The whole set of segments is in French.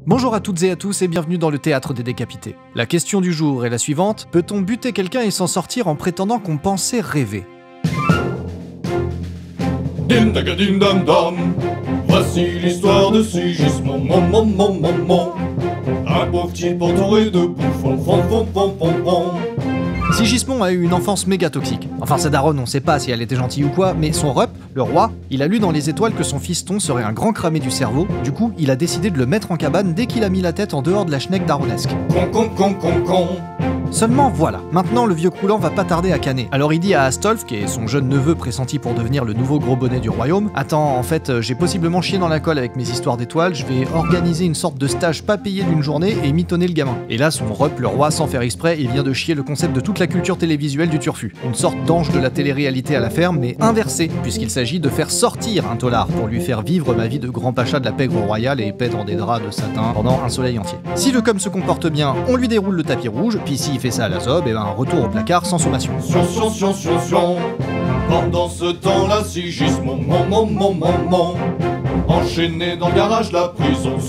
Bonjour à toutes et à tous et bienvenue dans le théâtre des décapités. La question du jour est la suivante: peut-on buter quelqu'un et s'en sortir en prétendant qu'on pensait rêver? Dim daga dim dam dam. Voici l'histoire de Sigismond, un pauvre type entouré de bouffons, Sigismond a eu une enfance méga toxique. Enfin, sa daronne, on sait pas si elle était gentille ou quoi, mais son rep, le roi, il a lu dans les étoiles que son fiston serait un grand cramé du cerveau. Du coup, il a décidé de le mettre en cabane dès qu'il a mis la tête en dehors de la schneck daronesque. Seulement voilà, maintenant le vieux croulant va pas tarder à canner. Alors il dit à Astolphe, qui est son jeune neveu pressenti pour devenir le nouveau gros bonnet du royaume: attends, en fait, j'ai possiblement chié dans la colle avec mes histoires d'étoiles, je vais organiser une sorte de stage pas payé d'une journée et mitonner le gamin. Et là, son rep, le roi, sans faire exprès, il vient de chier le concept de toute la culture télévisuelle du turfu. Une sorte d'ange de la télé-réalité à la ferme, mais inversé, puisqu'il s'agit de faire sortir un tolard pour lui faire vivre ma vie de grand pacha de la pègre royale et épais dans des draps de satin pendant un soleil entier. Si le com se comporte bien, on lui déroule le tapis rouge, puis s'il fait ça à la zob, et ben retour au placard sans sommation. Pendant ce temps-là, Sigismond, enchaîné dans le garage, la prison,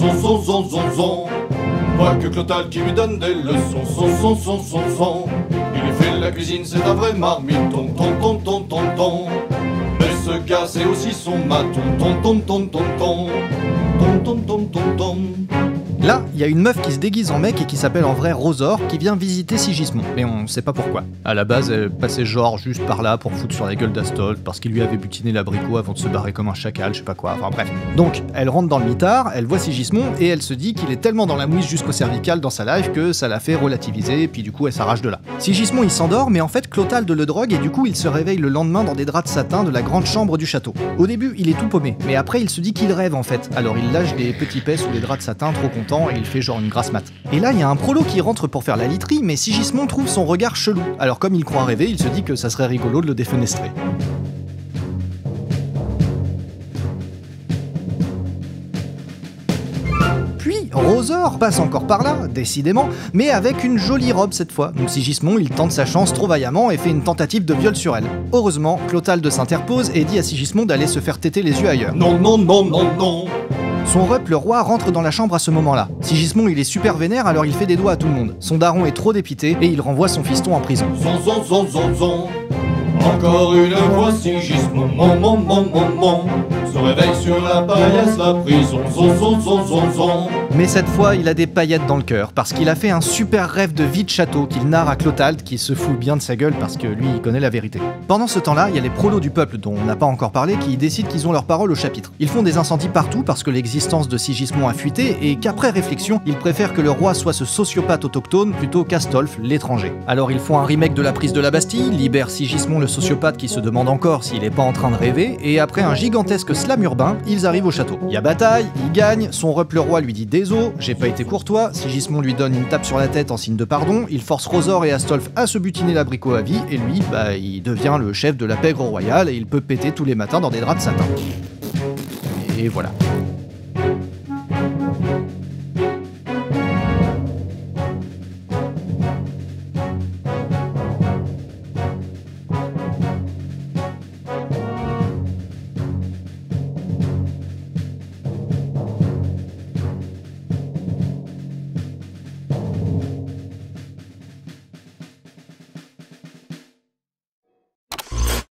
Pas que Clotal qui lui donne des leçons, Il lui fait la cuisine, c'est un vrai marmiton, Mais ce gars, c'est aussi son maton, Là, il y a une meuf qui se déguise en mec et qui s'appelle en vrai Rosor, qui vient visiter Sigismond, mais on sait pas pourquoi. À la base, elle passait genre juste par là pour foutre sur la gueule d'Astolphe, parce qu'il lui avait butiné l'abricot avant de se barrer comme un chacal, je sais pas quoi, enfin bref. Donc, elle rentre dans le mitard, elle voit Sigismond, et elle se dit qu'il est tellement dans la mouise jusqu'au cervical dans sa life que ça l'a fait relativiser, et puis du coup elle s'arrache de là. Sigismond il s'endort, mais en fait Clotalde le drogue, et du coup il se réveille le lendemain dans des draps de satin de la grande chambre du château. Au début, il est tout paumé, mais après il se dit qu'il rêve en fait, alors il lâche des petits pets sous les draps de satin trop content, et il fait genre une grasse mat. Et là, il y a un prolo qui rentre pour faire la literie, mais Sigismond trouve son regard chelou. Alors comme il croit rêver, il se dit que ça serait rigolo de le défenestrer. Puis Rosor passe encore par là, décidément, mais avec une jolie robe cette fois. Donc Sigismond, il tente sa chance trop vaillamment et fait une tentative de viol sur elle. Heureusement, Clotalde s'interpose et dit à Sigismond d'aller se faire téter les yeux ailleurs. Non. Son rep, le roi, rentre dans la chambre à ce moment-là. Sigismond, il est super vénère, alors il fait des doigts à tout le monde. Son daron est trop dépité et il renvoie son fiston en prison. Encore une fois, Sigismond, se réveille sur la paillasse, la prison, Mais cette fois, il a des paillettes dans le cœur, parce qu'il a fait un super rêve de vie de château qu'il narre à Clotalde, qui se fout bien de sa gueule parce que lui, il connaît la vérité. Pendant ce temps-là, il y a les prolos du peuple, dont on n'a pas encore parlé, qui décident qu'ils ont leur parole au chapitre. Ils font des incendies partout parce que l'existence de Sigismond a fuité, et qu'après réflexion, ils préfèrent que le roi soit ce sociopathe autochtone plutôt qu'Astolphe, l'étranger. Alors ils font un remake de la prise de la Bastille, libèrent Sigismond le sociopathe qui se demande encore s'il est pas en train de rêver, et après un gigantesque slam urbain, ils arrivent au château. Il y a bataille, il gagne, son rep le roi lui dit désolé, j'ai pas été courtois, Sigismond lui donne une tape sur la tête en signe de pardon, il force Rosor et Astolphe à se butiner l'abricot à vie, et lui, il devient le chef de la pègre royale et il peut péter tous les matins dans des draps de satin. Et voilà.